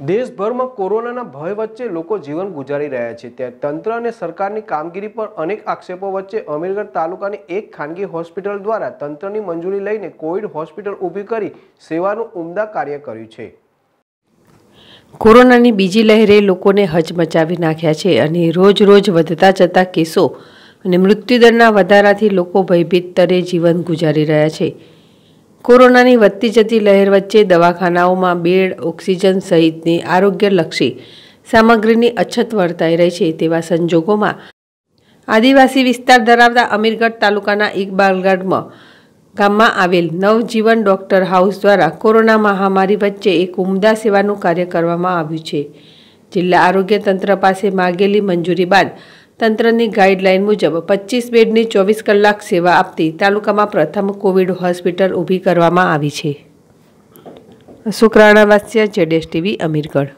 દેશભરમાં કોરોનાના ભય વચ્ચે લોકો જીવન ગુજારી રહ્યા છે ત્યારે તંત્ર અને સરકારની કામગીરી પર અનેક આક્ષેપો વચ્ચે અમીરગઢ તાલુકાની એક ખાનગી હોસ્પિટલ દ્વારા તંત્રની મંજૂરી લઈને કોવિડ હોસ્પિટલ ઊભી કરી સેવાનું ઉમદા કાર્ય કર્યું છે। કોરોનાની બીજી લહેરે લોકોને હચમચાવી નાખ્યા છે અને રોજ રોજ વધતા જતા કેસો અને મૃત્યુદરના વધારાથી લોકો ભયભીત તરે જીવન ગુજારી રહ્યા છે। કોરોનાની વધતી જતી લહેર વચ્ચે દવાખાનાઓમાં બેડ, ઓક્સિજન સહિતની આરોગ્યલક્ષી સામગ્રીની અછત વર્તાઈ રહી છે। તેવા સંજોગોમાં આદિવાસી વિસ્તાર ધરાવતા અમીરગઢ તાલુકાના ઇકબાલગઢમાં ગામમાં આવેલ નવજીવન ડૉક્ટર હાઉસ દ્વારા કોરોના મહામારી વચ્ચે એક ઉમદા સેવાનું કાર્ય કરવામાં આવ્યું છે। જિલ્લા આરોગ્ય તંત્ર પાસે માગેલી મંજૂરી બાદ તંત્રની ગાઈડલાઈન મુજબ 25 બેડની 24 કલાક સેવા આપતી તાલુકામાં પ્રથમ કોવિડ હોસ્પિટલ ઊભી કરવામાં આવી છે। અશોક રાણાવાસિયા, ZSTV, અમીરગઢ।